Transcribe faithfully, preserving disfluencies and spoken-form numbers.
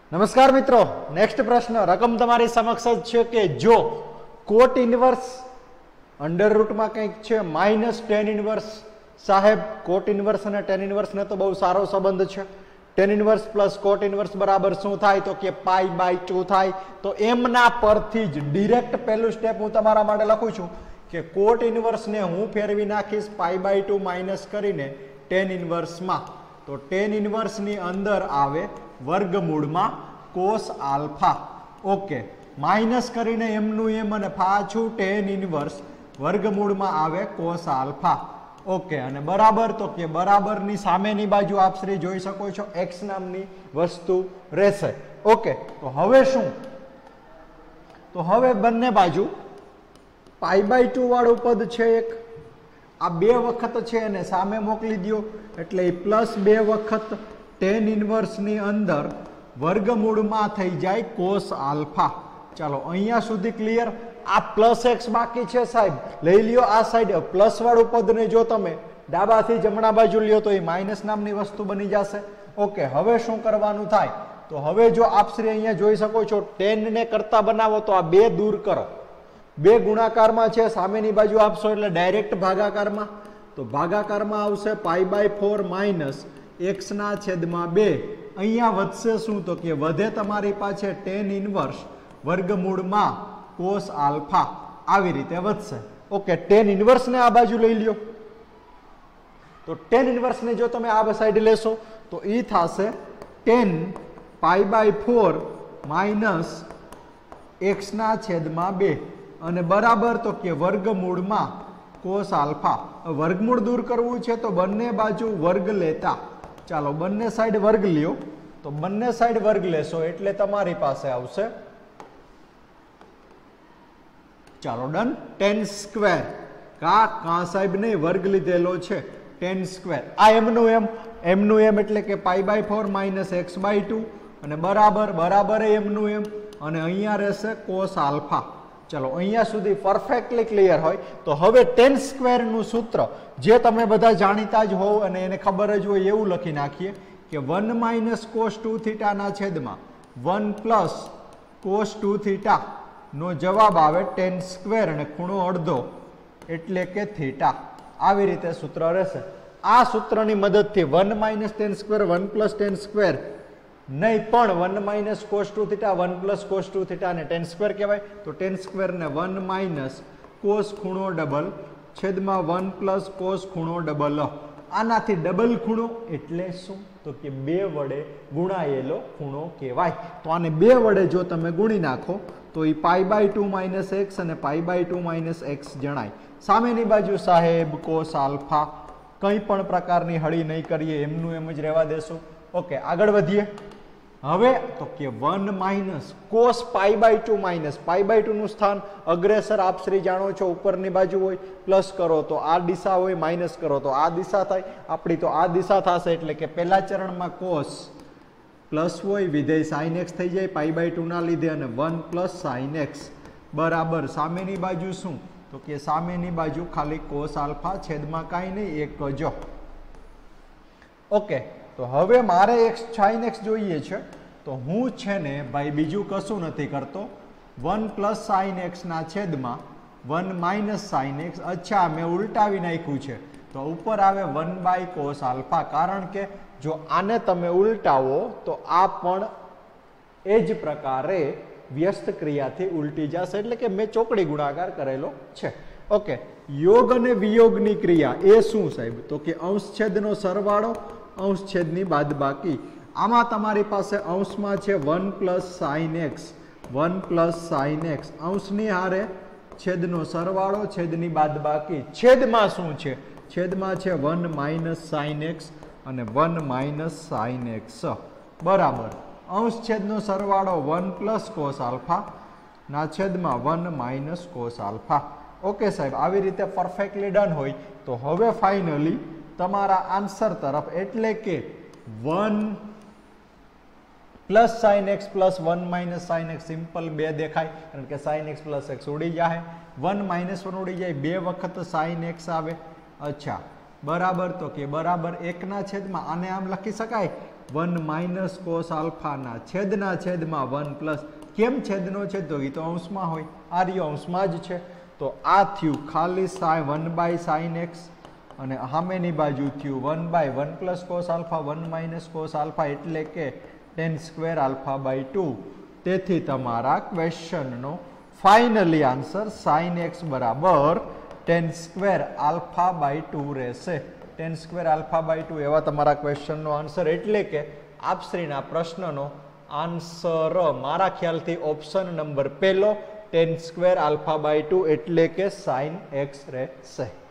नमस्कार मित्रों, नेक्स्ट प्रश्न रकम तमारी समक्ष है कि जो कोट इनवर्स अंडर रूट में कंईक छे माइनस टेन इनवर्स। साहेब कोट इनवर्स और टेन इनवर्स ने तो बहुत सारो संबंध है। Tan inverse plus cot inverse बराबर शू थाय तो कि पाई बाय टू थाय। तो एमना परथी ज डायरेक्ट पहलू स्टेप हूँ तमारा माटे लखुं छुं कि कोट इनवर्स ने हूँ फेरवी नाखीश पाई बाय टू माइनस करीने टेन इनवर्स में। तो टेन इनवर्स नी अंदर आवे वर्गमूळ में कोस आल्फा। ओके, माइनस करीने एमनु एम अने पाछू टेन इनवर्स वर्गमूळ में आवे कोस आल्फा। ओके, अने बराबर तो के बराबर नी सामेनी बाजू आप श्री जोई शको छो एक्स नामनी वस्तु रहेशे। ओके, तो हवे शुं तो हवे बंने बाजू पाई बाय टू वाळुं पद छे एक आ बे वखत छे अने सामे मोकली दो एटले प्लस बे वखत टेन इनवर्स नी अंदर वर्गमूळ में थई जाय कोस आल्फा। चलो अहींया सुधी क्लियर। आ प्लस एक्स बाकी छे साहेब, लई लियो आ साइड प्लस वाळुं पद ने जो तमे डाबाथी जमणा बाजू लियो तो ए माइनस नामनी वस्तु बनी जशे। ओके, हवे शुं करवानुं थाय तो हवे जो आप श्री अहींया जोई शको छो टेन ने करता बनावो तो आ बे दूर करो। बे गुणाकार में छे, सामेनी बाजू आपशो एटले डायरेक्ट भागाकार में। तो भागाकार में आवशे pi by four minus x ना छेद में बे। अहींया वधशे शुं तो कि वधे तमारी पाछे टेन इनवर्स वर्गमूळ में कोस आल्फा। आवी रीते वधशे। ओके, टेन इनवर्स ने आ बाजू लई ल्यो तो टेन इनवर्स ने जो तमे आ साइड लेशो तो ई थाशे tan pi by four minus x ना छेद में बे अने बराबर तो कि वर्गमूळ में कोस आल्फा। वर्गमूळ दूर करवू छे तो बंने बाजू वर्ग लेता। चलो बंने साइड वर्ग लियो तो बंने साइड वर्ग लेशो एटले तमारी पासे आवशे चलो डन टेन स्क्वेर। का का साहेब ने वर्ग लीधेलो छे टेन स्क्वेर। आ एमनु एम एमनु एम एटले के pi by four minus x by two अने बराबर बराबर एमनु एम अने अहींया रहेशे कोस आल्फा। चलो अहींया सुधी परफेक्टली क्लियर होय तो हवे टेन स्क्वेर नु सूत्र जे तमे बधा जाणीता ज हो अने एने खबर ज होय एवुं लखी नाखीए कि one minus cos two theta ना छेदमां one plus cos two theta नो जवाब आवे टेन स्क्वेर अने खूणो अडधो एटले के थीटा। आवी रीते सूत्र रहेशे। आ सूत्रनी मददथी one minus tan square one plus tan square नहीं पण one minus cos two theta one plus cos two theta ने टेन स्क्वेर कहेवाय। तो टेन स्क्वेर ने वन माइनस कोस खूणो डबल छेद में वन प्लस कोस खूणो डबल। आनाथी डबल खूणो एटले शुं तो कि बे वडे गुणायेलो खूणो कहेवाय। तो आने बे वडे जो तमे गुणी नाखो तो ई pi by two minus x अने pi by two minus x जणाय। सामेनी बाजू साहेब कोस आल्फा कई पण प्रकारनी हળી नहीं करिए, एमनु एम ज रहेवा देशो। ओके, आगळ वधीए। हवे तो कि one minus cos pi by two minus pi by two नु स्थान अग्रेसर आप श्री जाणो छो उपरनी बाजू होय प्लस करो तो आ दिशा होय माइनस करो तो आ दिशा थाय। आपणी तो आ दिशा थशे एटले के पहला चरण में कोस प्लस होय विधेय साइन एक्स थई जाय पाई बाय टू ना लीधे अने वन प्लस साइन एक्स बराबर सामेनी बाजू शुं तो कि सामेनी बाजू खाली कोस आल्फा छेद में काई नहीं एक जो। ओके, तो हवे मारे एक साइन एक्स जोईए छे तो हूँ छे ने भाई बीजू कशुं नथी करतो वन प्लस साइन एक्स ना छेद में वन माइनस साइन एक्स। अच्छा, मैं उल्टावी नाख्युं छे तो ऊपर आवे वन बाय कोस आल्फा। कारण के जो आने तमे उल्टावो तो आ पण एज प्रकारे व्यस्त क्रिया थी उल्टी जशे एटले के मैं चोकड़ी गुणाकार करेलो छे। ओके, योग अने वियोगनी क्रिया ए शुं साहेब तो कि अंश छेदनो सरवाळो अंश छेदनी बादबाकी। आमां तमारी पासे अंश में छे one plus sine x one plus sine x अंशनी हारे छेदनो सरवाळो छेदनी बादबाकी। छेद में शुं छे छेद में छे वन माइनस साइन एक्स अने वन माइनस साइन एक्स बराबर अंश छेदनो सरवाळो वन प्लस कोस आल्फा ना छेद में one minus cos alpha. Okay साहेब, आवी रीते परफेक्टली डन होय तो हवे फाइनली तमारा आंसर तरफ एटले के one plus sine x plus one minus sine x simple बे देखाय कारण के साइन एक्स प्लस एक्स उड़ी जाए वन माइनस वन उड़ी जाए बे वखत साइन एक्स आवे। अच्छा, बराबर तो कि बराबर एक ना छेद में आने आम लखी शकाय વન માઇનસ કોસ આલ્ફાના છેદના છેદમાં વન પ્લસ, કેમ છેદનો છે તો એ તો અંશમાં હોય, આ રહ્યો અંશમાં જ છે, તો આ થયું ખાલી સાઈ વન બાય સાઇન એક્સ, અને સામેની બાજુ થયું one by one plus cos alpha, one minus cos alpha એટલે કે tan square alpha by two. તેથી તમારા ક્વેશ્ચનનો ફાઇનલી આન્સર સાઇન એક્સ બરાબર tan square alpha by two રહેશે. Tan square alpha by two એવા તમારા ક્વેશ્ચનનો આન્સર, એટલે કે આપશ્રીના પ્રશ્નનો આન્સર મારા ખ્યાલથી ઓપ્શન નંબર પહેલો tan square alpha by two એટલે કે સાઇન એક્સ રહેશે.